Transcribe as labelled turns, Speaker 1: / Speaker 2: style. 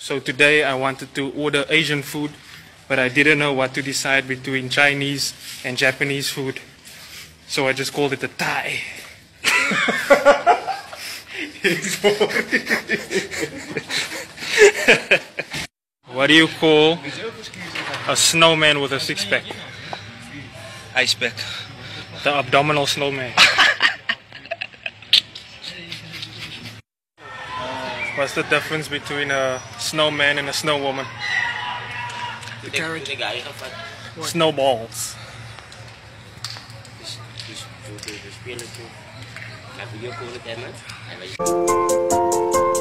Speaker 1: So today I wanted to order Asian food, but I didn't know what to decide between Chinese and Japanese food. So I just called it a Thai. What do you call a snowman with a six-pack?
Speaker 2: Ice pack.
Speaker 1: The abdominal snowman. What's the difference between a snowman and a snowwoman? Snowballs.
Speaker 3: Spelen toe. Even hier voor het emmer.